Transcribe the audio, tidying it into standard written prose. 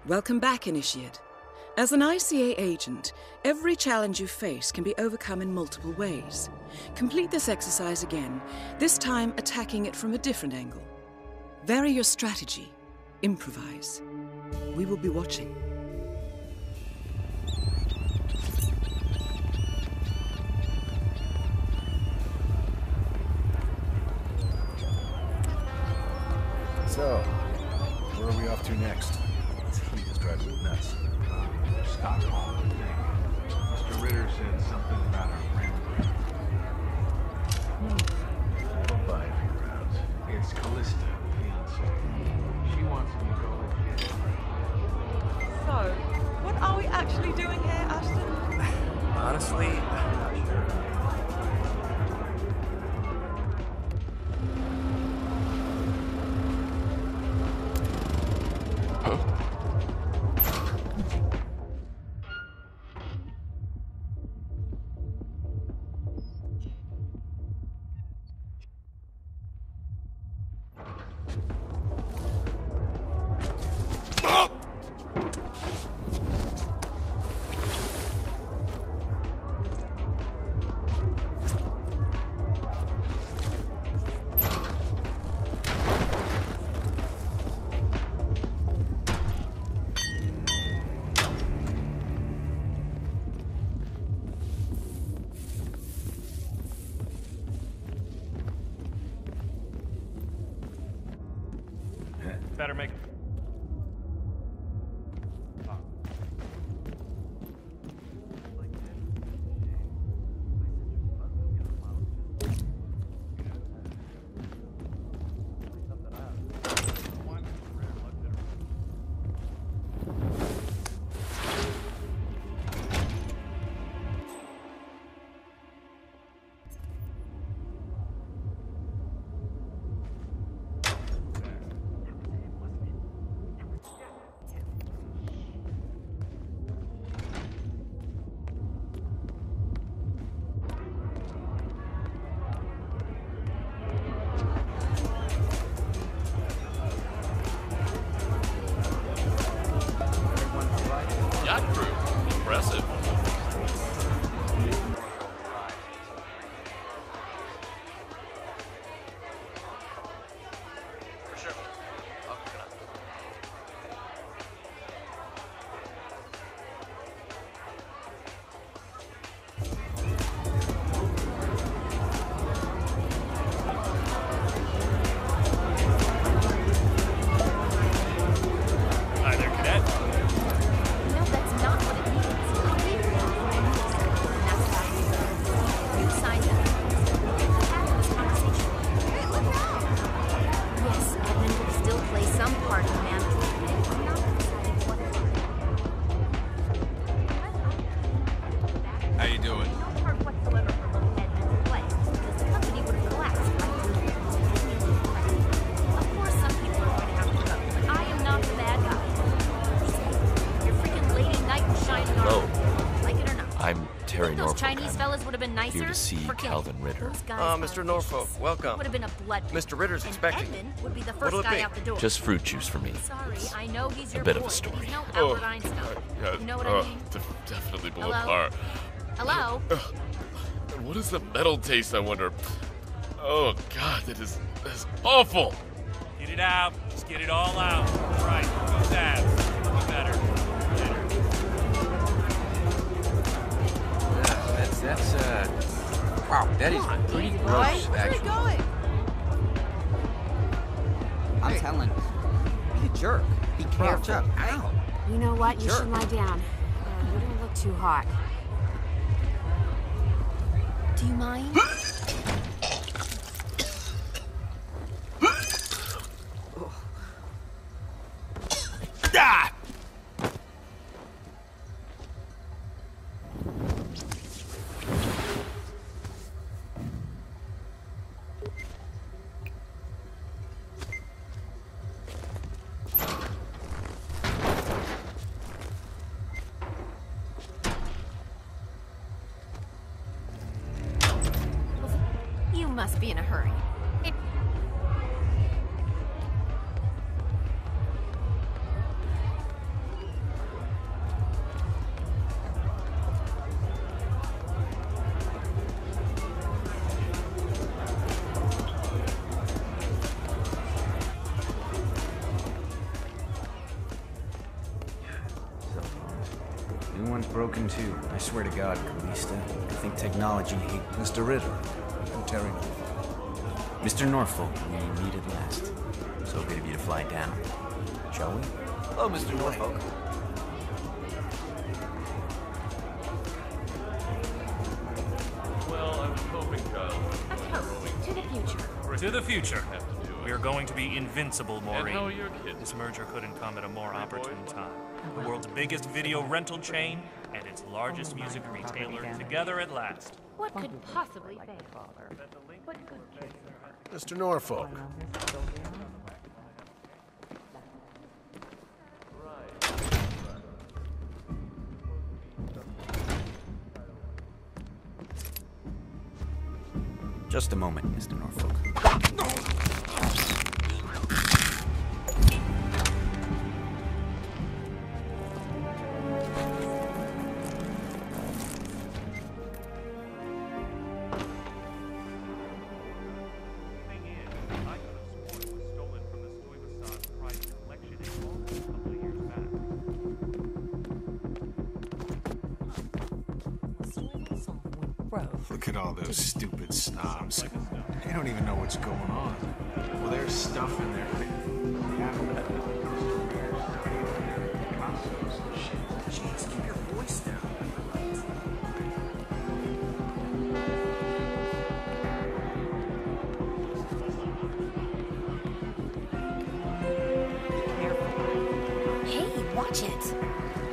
Welcome back, Initiate. As an ICA agent, every challenge you face can be overcome in multiple ways. Complete this exercise again, this time attacking it from a different angle. Vary your strategy. Improvise. We will be watching. So, where are we off to next? This heat is driving me nuts. Stockholm, I think. Mr. Ritter said something about our friend. That'll buy a few rounds. It's Callista, the fiancée. She wants me to go and get her. So, what are we actually doing here, Ashton? Honestly, I'm not sure. Better make it. Impressive. For sure. I'll pick it up. Hi there, cadet. No, that's not what it means. You signed that. Having this conversation. Hey, look out! Yes, Edmund will still play some part in management. I'm not deciding what it is. How you doing? No part whatsoever for letting Edmund play, because the company would have collapsed right through it. Of course, some people are going to have to go, but I am not the bad guy. You're freaking Lady Knight in shining armor. Like it or not. I'm Terry Those Norfolk. Chinese I'm fellas would have been nicer. here to see for killing Kalvin Ritter. those guys Mr. are Norfolk, vicious. welcome. Would have been a blood. Mr. Ritter's and expecting. Edmund would be the first What'll it guy be? out the door. Just fruit juice for me. Sorry, I know he's your bit of boy, a story. but he's no Albert Einstein. Yeah, You know what I mean? Definitely blew Hello? apart. Hello? And what is the metal taste, I wonder? Oh, God, that is awful. Get it out. Just get it all out. Right. Go that. Be better. Wow, that is pretty gross, actually. going? I'm telling you. Be a jerk. Be careful. Ow. You know what? You Sure. should lie down. You don't look too hot. Do you mind? Ah! You must be in a hurry. New one's broken too. I swear to God, Calista. I think technology hate Mr. Ritter, I'm Terry. Mr. Norfolk, we meet at last. So good of you to fly down. Shall we? Hello, Mr. Norfolk. Well, I was hoping, Kalvin. A toast to the future. To the future. We are going to be invincible, And Maureen. how are your kids? This merger couldn't come at a more opportune time. The world's biggest video rental chain and its largest music retailer together at last. What could possibly fail? What good kids are. Mr. Norfolk. Just a moment, Mr. Norfolk. Look at all those stupid snobs. They don't even know what's going on. Well, there's stuff in there. Jeez, keep your voice down. Hey, watch it.